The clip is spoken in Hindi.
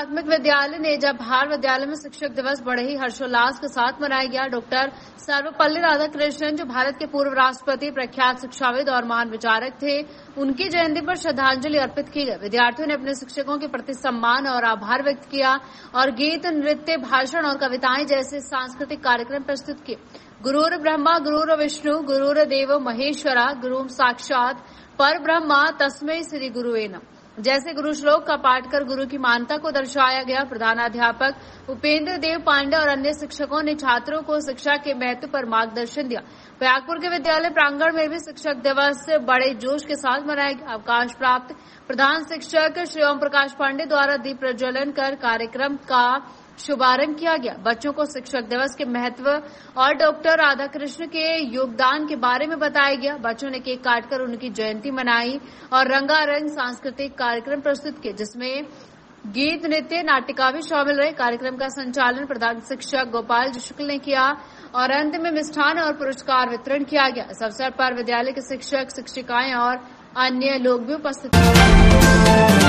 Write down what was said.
प्राथमिक विद्यालय नेजाभार विद्यालय में शिक्षक दिवस बड़े ही हर्षोल्लास के साथ मनाया गया। डॉक्टर सर्वपल्ली राधाकृष्णन, जो भारत के पूर्व राष्ट्रपति, प्रख्यात शिक्षाविद और महान विचारक थे, उनकी जयंती पर श्रद्धांजलि अर्पित की गई। विद्यार्थियों ने अपने शिक्षकों के प्रति सम्मान और आभार व्यक्त किया और गीत, नृत्य, भाषण और कविताएं जैसे सांस्कृतिक कार्यक्रम प्रस्तुत किए। गुरुर् ब्रह्मा गुरुर् विष्णु गुरुर्देवो महेश्वरा गुरु साक्षात पर ब्रह्मा तस्मै श्री गुरुवे नमः जैसे गुरु श्लोक का पाठ कर गुरु की मानता को दर्शाया गया। प्रधानाध्यापक उपेंद्र देव पांडे और अन्य शिक्षकों ने छात्रों को शिक्षा के महत्व पर मार्गदर्शन दिया। प्रयागपुर के विद्यालय प्रांगण में भी शिक्षक दिवस बड़े जोश के साथ मनाया गया। अवकाश प्राप्त प्रधान शिक्षक श्री ओम प्रकाश पांडे द्वारा दीप प्रज्वलन कर कार्यक्रम का शुभारंभ किया गया। बच्चों को शिक्षक दिवस के महत्व और डॉक्टर राधाकृष्ण के योगदान के बारे में बताया गया। बच्चों ने केक काटकर उनकी जयंती मनाई और रंगारंग सांस्कृतिक कार्यक्रम प्रस्तुत किए, जिसमें गीत, नृत्य, नाटिका भी शामिल रहे। कार्यक्रम का संचालन प्रधान शिक्षक गोपाल जी शुक्ल ने किया और अंत में मिष्ठान और पुरस्कार वितरण किया गया। इस अवसर पर विद्यालय के शिक्षक, शिक्षिकाएं और अन्य लोग भी उपस्थित थे।